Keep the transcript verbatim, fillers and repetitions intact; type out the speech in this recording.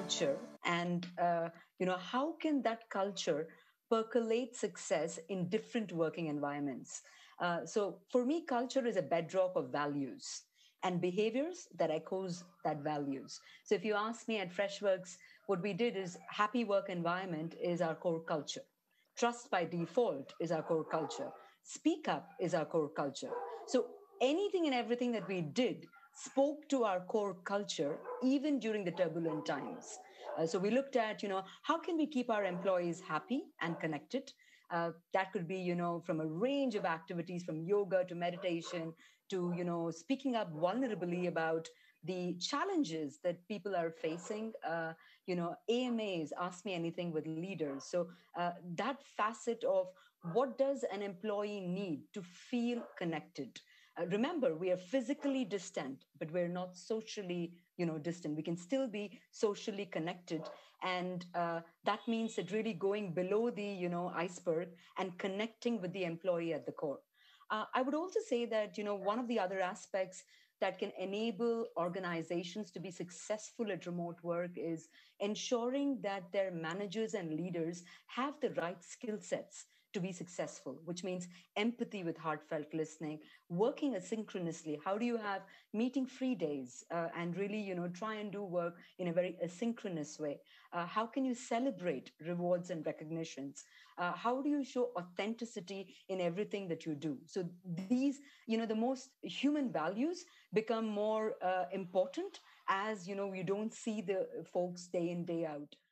culture, and uh, you know how can that culture percolate success in different working environments. Uh, so for me, culture is a bedrock of values and behaviors that echoes that values. So if you ask me at Freshworks, what we did is happy work environment is our core culture. Trust by default is our core culture. Speak up is our core culture. So anything and everything that we did spoke to our core culture even during the turbulent times. Uh, so we looked at, you know, how can we keep our employees happy and connected? Uh, that could be, you know, from a range of activities, from yoga to meditation to, you know, speaking up vulnerably about the challenges that people are facing. Uh, you know, A M As, Ask Me Anything with leaders. So uh, that facet of what does an employee need to feel connected? Uh, remember, we are physically distant, but we're not socially, you know, distant. We can still be socially connected, and uh, that means that really going below the, you know, iceberg and connecting with the employee at the core. Uh, I would also say that, you know, one of the other aspects that can enable organizations to be successful at remote work is ensuring that their managers and leaders have the right skill sets to be successful, which means empathy with heartfelt listening, working asynchronously. How do you have meeting free days uh, and really, you know, try and do work in a very asynchronous way? Uh, how can you celebrate rewards and recognitions? Uh, how do you show authenticity in everything that you do? So these, you know, the most human values become more uh, important as, you know, you don't see the folks day in, day out